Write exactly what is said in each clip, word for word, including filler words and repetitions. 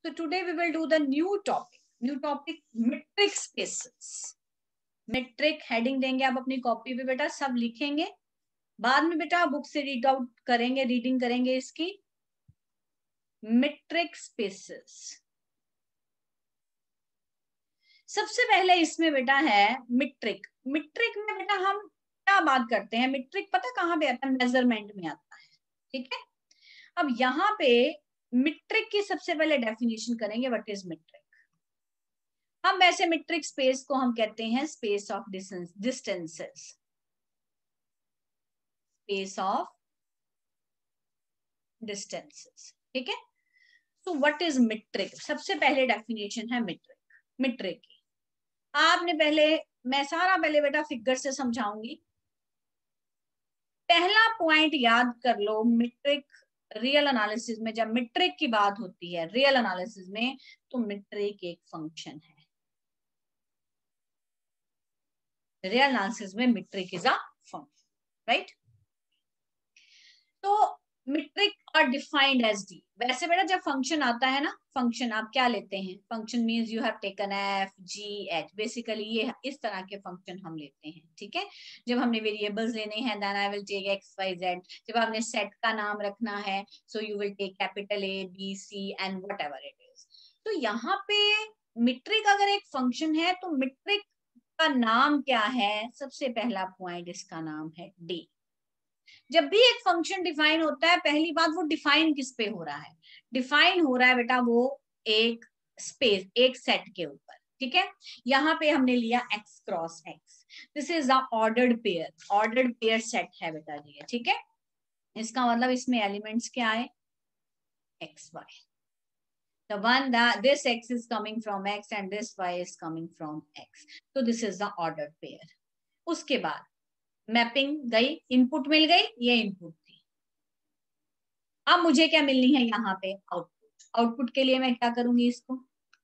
So today we will do the new topic. New topic metric spaces. metric heading देंगे आप अपनी copy पे बेटा, सब लिखेंगे, बाद में बेटा बुक से रीड आउट करेंगे, रीडिंग करेंगे इसकी. metric spaces. सबसे पहले इसमें बेटा है मीट्रिक. मीट्रिक में बेटा हम क्या बात करते हैं? मीट्रिक पता कहाँ पे आता है? मेजरमेंट में आता है. ठीक है, अब यहाँ पे मीट्रिक की सबसे पहले डेफिनेशन करेंगे. What is metric? हम वैसे मीट्रिक स्पेस को हम कहते हैं space of distances. Space of distances. ठीक है, तो व्हाट इज मीट्रिक? सबसे पहले डेफिनेशन है मीट्रिक. मीट्रिक की आपने पहले, मैं सारा पहले बेटा फिगर से समझाऊंगी. पहला पॉइंट याद कर लो. मीट्रिक रियल एनालिसिस में, जब मीट्रिक की बात होती है रियल एनालिसिस में, तो मीट्रिक एक फंक्शन है. रियल एनालिसिस में metric is a function, right? तो metric are defined as D. वैसे बेटा जब फंक्शन आता है ना, फंक्शन आप क्या लेते हैं? Function means you have taken F G H. Basically ये इस तरह के फंक्शन हम लेते हैं. ठीक है, जब हमने वेरिएबल्स लेने हैं, then I will take X Y Z. जब आपने सेट का नाम रखना है, so you will take capital A B C and whatever it is. तो यहाँ पे मीट्रिक अगर एक फंक्शन है, तो मीट्रिक का नाम क्या है? सबसे पहला पॉइंट इसका नाम है डी. जब भी एक फंक्शन डिफाइन होता है, पहली बात वो डिफाइन किस पे हो रहा है? डिफाइन हो रहा है बेटा वो एक स्पेस, एक सेट के ऊपर. ठीक है, यहाँ पे हमने लिया x cross x. This is the ordered pair. Ordered pair set है बेटा ये. ठीक है, इसका मतलब इसमें एलिमेंट्स क्या है? x y. The one that this x is coming from x and this y is coming from x. So this is the ordered pair. उसके बाद मैपिंग गई, इनपुट मिल गई, ये इनपुट थी. अब मुझे क्या मिलनी है यहाँ पे? आउटपुट. आउटपुट के लिए मैं क्या करूंगी? इसको,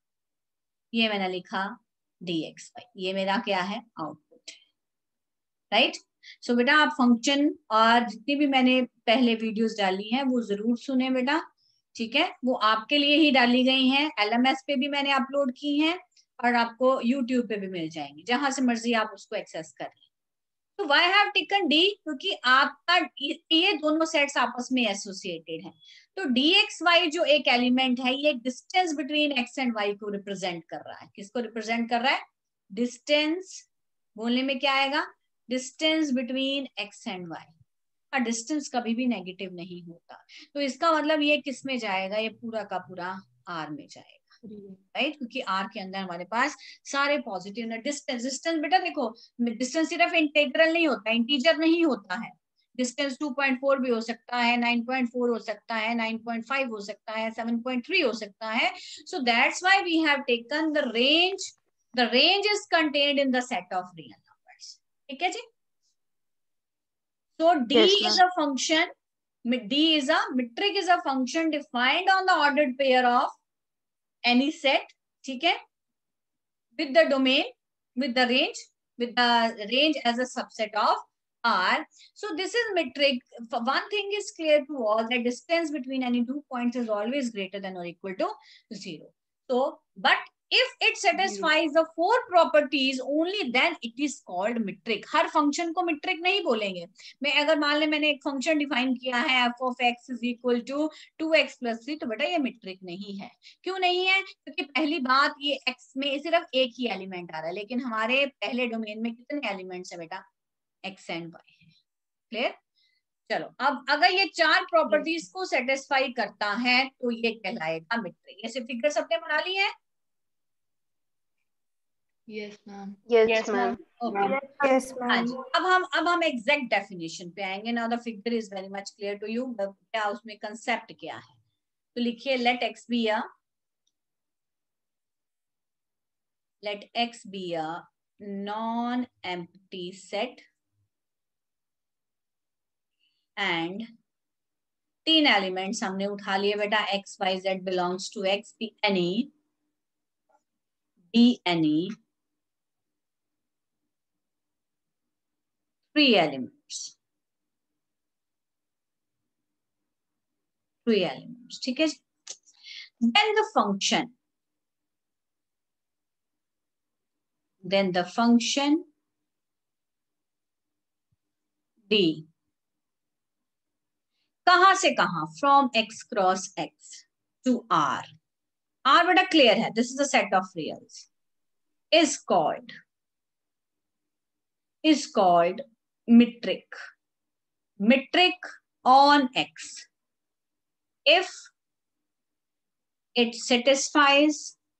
ये मैंने लिखा dx y. ये मेरा क्या है? आउटपुट है, राइट? सो बेटा आप फंक्शन और जितनी भी मैंने पहले वीडियोस डाली हैं वो जरूर सुने बेटा. ठीक है, वो आपके लिए ही डाली गई हैं. एलएमएस पे भी मैंने अपलोड की हैं और आपको यूट्यूब पे भी मिल जाएंगी. जहां से मर्जी आप उसको एक्सेस कर लें. तो वाई हैव टेकन डी? क्योंकि आपका ये दोनों सेट्स आपस में एसोसिएटेड हैं. तो डी एक्स वाई जो एक एलिमेंट है, ये distance between X and Y को रिप्रेजेंट कर रहा है. किसको रिप्रेजेंट कर रहा है? डिस्टेंस. बोलने में क्या आएगा? Distance between X and Y. और डिस्टेंस कभी भी नेगेटिव नहीं होता. तो इसका मतलब ये किस में जाएगा? ये पूरा का पूरा आर में जाएगा, राइट right? क्योंकि आर के अंदर हमारे पास सारे पॉजिटिव ना. डिस्टेंस डिस्टेंस बेटा देखो, डिस्टेंस सिर्फ इंटीग्रल नहीं होता, इंटीजर नहीं होता है. डिस्टेंस टू पॉइंट फोर भी हो सकता है, नाइन पॉइंट फोर हो सकता है, नाइन पॉइंट फाइव हो सकता है, सेवन पॉइंट थ्री हो सकता है. So that's why we have taken the range. The range is contained in the set of real numbers. ठीक है जी. So D yes, is a function. D is a metric is a function defined on the ordered pair of any set. ठीक है, with the domain, with the range, with the range as a subset of R. So this is metric. One thing is clear to all, that distance between any two points is always greater than or equal to zero. So, but if it satisfies the four properties, only then it is called metric. हर function को metric नहीं बोलेंगे. मैं अगर मान ले मैंने एक फंक्शन डिफाइन किया है f of x is equal to two X plus three, तो बेटा ये metric नहीं है. क्यों नहीं है? क्योंकि पहली बात ये x में सिर्फ एक ही एलिमेंट आ रहा है, लेकिन हमारे पहले डोमेन में कितने एलिमेंट्स है बेटा? x and y है. क्लियर? चलो, अब अगर ये चार प्रॉपर्टीज को सेटिस्फाई करता है तो ये कहलाएगा metric. ऐसे फिगर सबने बना ली है? Yes ma'am. Yes ma'am. Yes ma'am. अब हम अब हम एग्जैक्ट डेफिनेशन पे आएंगे. Now the figure is very much clear to you. क्या उसमें कंसेप्ट क्या है? तो लिखिए, let X be a let X be a non empty set and तीन एलिमेंट्स हमने उठा लिए बेटा. X Y Z belongs to X. Be any be any three elements. Three elements. ठीक है. then the function then the function D कहां से कहां, from x cross x to R, R बेटा क्लियर है, this is a set of reals, is called is called metric metric on x if it satisfies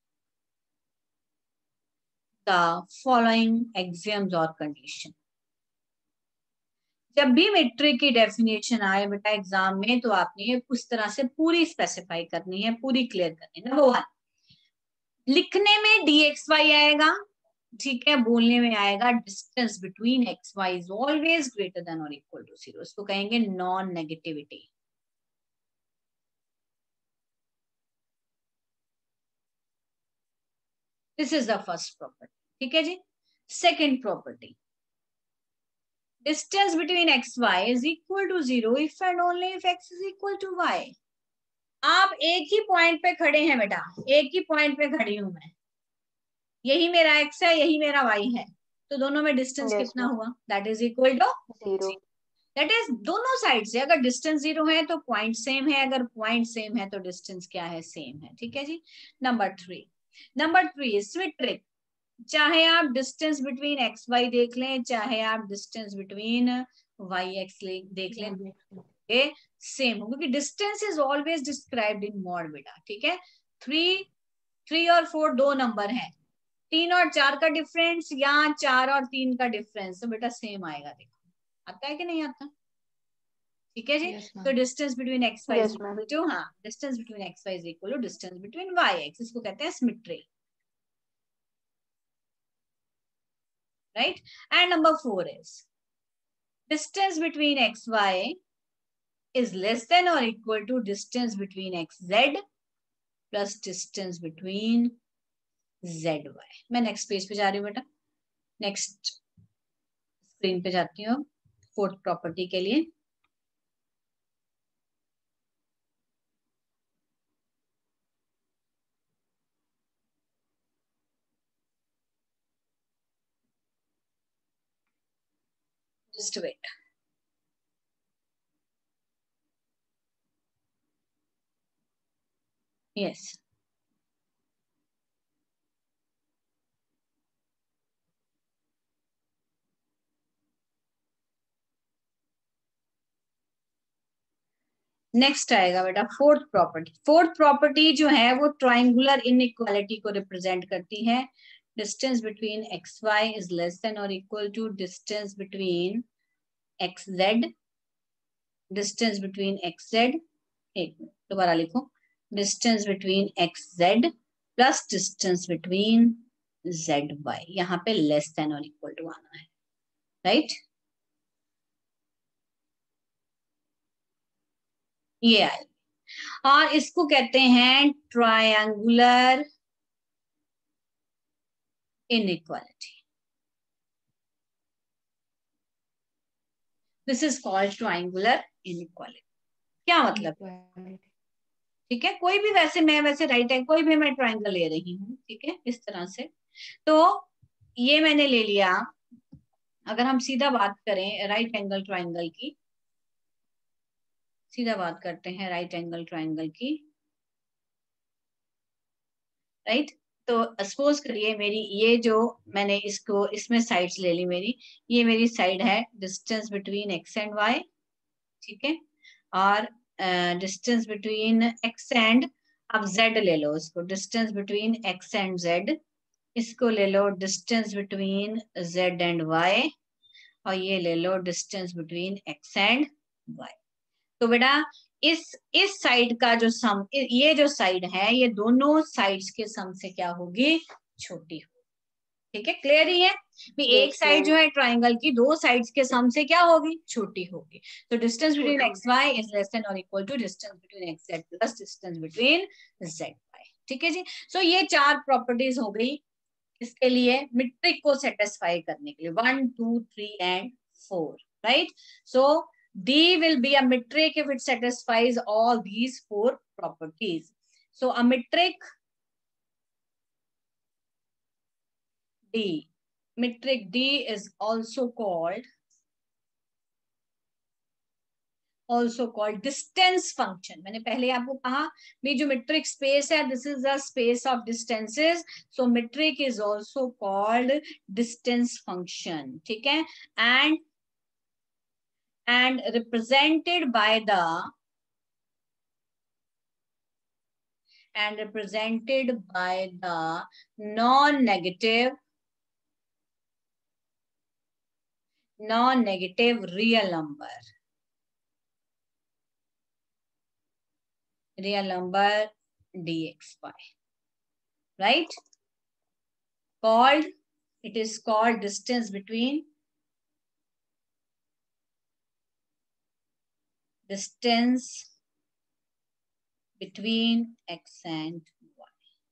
the following axioms or condition. जब भी metric की definition आए बेटा exam में तो आपने उस तरह से पूरी स्पेसिफाई करनी है, पूरी क्लियर करनी है. नंबर वन, लिखने में डी एक्स वाई आएगा, ठीक है, बोलने में आएगा distance between X Y is always greater than और इक्वल टू जीरो, इसको कहेंगे non negativity. This is the first property, ठीक है जी. Second property, distance between xy is equal to zero if and only if x is equal to y. आप एक ही point पे खड़े हैं बेटा, एक ही पॉइंट पे खड़ी हूं मैं, यही मेरा x है, यही मेरा y है, तो दोनों में डिस्टेंस yes, कितना हुआ, that is equal to zero. That is दोनों साइड से अगर डिस्टेंस जीरो है तो पॉइंट सेम है, अगर पॉइंट सेम है तो डिस्टेंस क्या है, सेम है, ठीक है जी. Number three, number three sweet trick, चाहे आप डिस्टेंस बिटवीन एक्स वाई देख लें, चाहे आप डिस्टेंस बिटवीन वाई एक्स देख लें, सेम हो, क्योंकि distance is always described in mod बेटा, ठीक है. थ्री थ्री और फोर दो नंबर हैं, तीन और चार का डिफरेंस या चार और तीन का डिफरेंस, तो बेटा सेम आएगा. देखो आता है कि नहीं आता, ठीक है जी. तो distance between X Y is equal to, हाँ, distance between X Y is equal to distance between Y X, इसको कहते हैं symmetry. Right? And number four is distance between xy is less than or equal to distance between xz plus distance between zy. मैं next page पे जा रही हूँ बेटा, next screen पे जाती हूँ फोर्थ प्रॉपर्टी के लिए. Just wait. Yes. नेक्स्ट आएगा बेटा फोर्थ प्रॉपर्टी. फोर्थ प्रॉपर्टी जो है वो ट्राइंगुलर इनइक्वालिटी को रिप्रेजेंट करती है. Distance between X Y is less than और equal to distance between X Z, distance between X Z, एक मिनट दोबारा लिखो, distance between X Z plus distance between Z Y, यहाँ पे लेस देन और इक्वल टू आना है, right right? ये आए, और इसको कहते हैं triangular inequality. This is called triangular inequality. क्या मतलब, ठीक है, कोई भी, वैसे मैं वैसे राइट है, कोई भी मैं ट्रायंगल ले रही हूँ, ठीक है, इस तरह से, तो ये मैंने ले लिया. अगर हम सीधा बात करें राइट एंगल ट्रायंगल की, सीधा बात करते हैं राइट एंगल ट्रायंगल की, राइट right? तो सपोज करिए मेरी ये जो मैंने इसको इसमें साइड्स ले ली, मेरी ये मेरी साइड है distance between X and Y, ठीक है, और डिस्टेंस बिटवीन एक्स एंड, अब जेड ले लो, इसको distance between X and Z, इसको ले लो distance between Z and Y, और ये ले लो distance between X and Y. तो बेटा इस इस साइड का जो सम, ये जो साइड है, ये दोनों साइड्स के सम से क्या होगी, छोटी होगी, ठीक है, क्लियर ही है. भी एक साइड जो है ट्राइंगल की, दो साइड्स के सम से क्या होगी, छोटी होगी. तो distance between X Y is less than और equal to distance between X Z plus distance between Z Y, ठीक है जी. सो so, ये चार प्रॉपर्टीज हो गई इसके लिए मेट्रिक को सेटिस्फाई करने के लिए, one two three and four, right. So D will be a metric if it satisfies all these four properties. So a metric D, metric D is also called also called distance function. मैंने पहले आपको कहा भी जो metric space है, this is the space of distances. So metric is also called distance function. ठीक है? And and represented by the and represented by the non-negative non-negative real number. Real number dxy, right? Called, it is called distance between distance between x and y.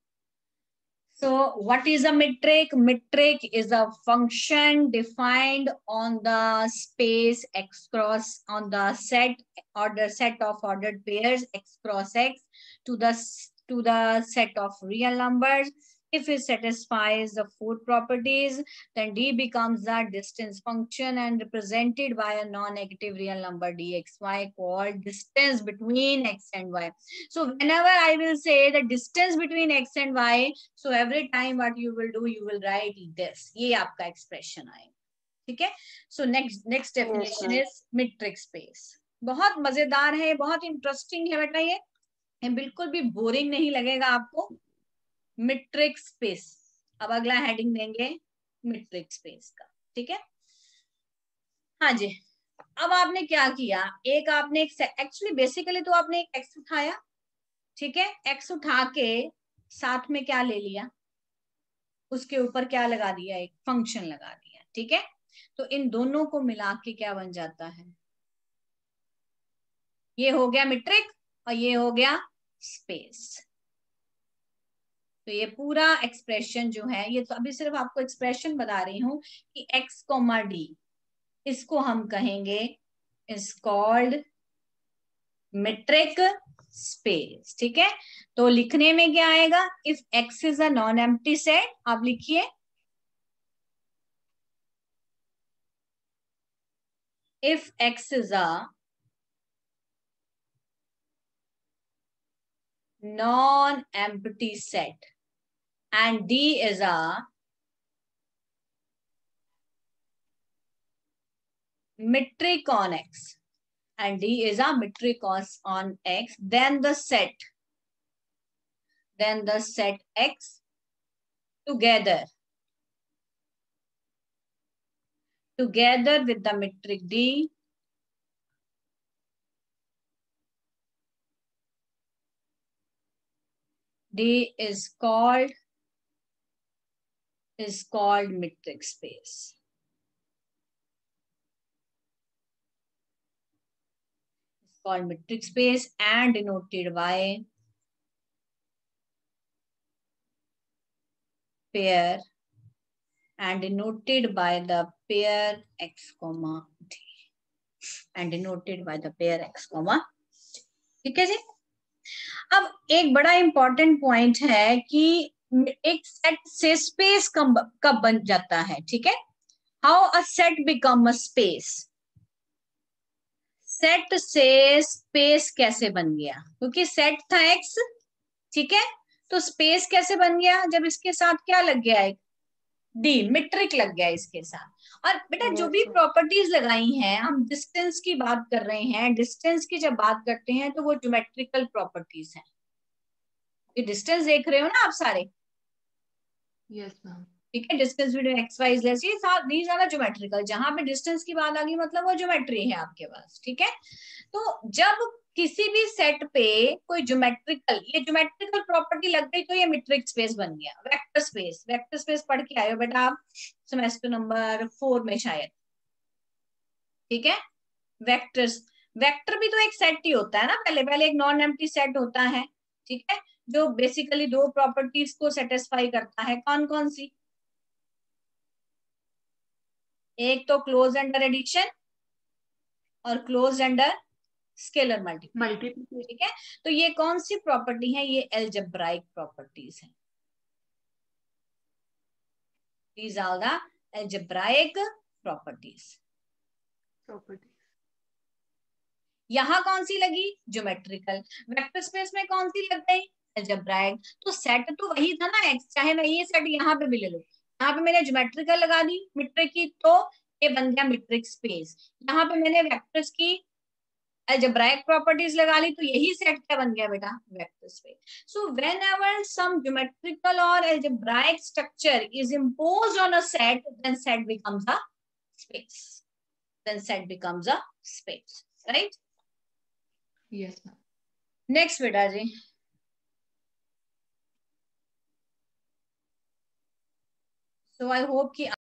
So what is a metric? Metric is a function defined on the space x cross on the set order set of ordered pairs x cross x to the to the set of real numbers. If it satisfies the four properties, then D becomes the distance function and represented by a non-negative real number dxy called distance between x and y. So whenever I will say the distance between x and y, so every time what you will do, you will write this. ये आपका expression आएगा, ठीक है? So next next definition yes, is metric space. बहुत मजेदार है, बहुत interesting है बेटा ये, ये बिल्कुल भी बोरिंग नहीं लगेगा आपको. मीट्रिक स्पेस, अब अगला हेडिंग देंगे मीट्रिक स्पेस का, ठीक है? हाँ जी. अब आपने क्या किया, एक आपने एक एक्चुअली बेसिकली तो आपने एक एक्स उठाया, ठीक है? एक्स उठा के साथ में क्या ले लिया, उसके ऊपर क्या लगा दिया, एक फंक्शन लगा दिया, ठीक है? तो इन दोनों को मिला के क्या बन जाता है, ये हो गया मीट्रिक और ये हो गया स्पेस. तो ये पूरा एक्सप्रेशन जो है, ये तो अभी सिर्फ आपको एक्सप्रेशन बता रही हूं कि x कोमा डी, इसको हम कहेंगे इज कॉल्ड मीट्रिक स्पेस, ठीक है? तो लिखने में क्या आएगा, if x is a non empty set, आप लिखिए if x is a non-empty set and D is a metric on X and D is a metric on X, then the set, then the set X together, together with the metric D D is called is called metric space. It's called metric space and denoted by pair and denoted by the pair x comma d and denoted by the pair x comma. ठीक है जी? अब एक बड़ा important point है कि एक set से space कब कब बन जाता है, ठीक है? How a set become a space, set से स्पेस कैसे बन गया, क्योंकि सेट था एक्स, ठीक है? तो स्पेस कैसे बन गया, जब इसके साथ क्या लग गया, एक डी मीट्रिक लग गया इसके साथ. और बेटा जो भी प्रॉपर्टीज लगाई हैं, हम डिस्टेंस की बात कर रहे हैं, डिस्टेंस की जब बात करते हैं तो वो ज्योमेट्रिकल प्रॉपर्टीज हैं. ये डिस्टेंस देख रहे हो ना आप सारे? Yes ma'am. ठीक है, distance between X Y is less, ये साथ दीज आर ज्योमेट्रिकल. जहां पे डिस्टेंस की बात आ गई मतलब वो ज्योमेट्री है आपके पास, ठीक है? तो जब किसी भी सेट पे कोई ज्योमेट्रिकल, ये ज्योमेट्रिकल प्रॉपर्टी लग गई तो ये मीट्रिक स्पेस बन गया. वेक्टर स्पेस, वेक्टर स्पेस पढ़ के आए हो बेटा आप सेमेस्टर नंबर फोर में शायद, ठीक है? वेक्टर्स, वेक्टर भी तो एक सेट ही होता है ना, पहले पहले एक नॉन एम्प्टी सेट होता है, ठीक है? जो बेसिकली दो प्रॉपर्टीज को सेटिस्फाई करता है. कौन कौन सी? एक तो क्लोज अंडर एडिशन और close under scalar multiplication, multiplication. ठीक है। तो ये कौन सी प्रॉपर्टी है, ये एल्जेब्राइक प्रॉपर्टीज है। These are the algebraic properties. Property. यहाँ कौन सी लगी, ज्योमेट्रिकल। वेक्टर स्पेस में कौन सी लग गई, एल्जेब्राइक। तो सेट तो वही था ना एक्स, चाहे मैं ये सेट यहाँ पे भी ले लूं, यहाँ पे मैंने ज्योमेट्रिकल लगा दी मीट्रिक की, तो ये बन गया मीट्रिक स्पेस। यहाँ पे मैंने वेक्टर्स की algebraic properties लगा ली, तो यही सेट क्या बन गया बेटा, vector space. So whenever some geometrical or algebraic structure is imposed on a set, then set becomes a space. Then set becomes a space, right? Yes ma'am. Next बेटा जी, so I hope कि